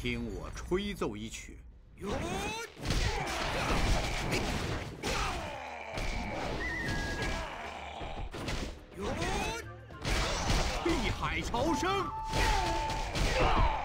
听我吹奏一曲。碧海潮生。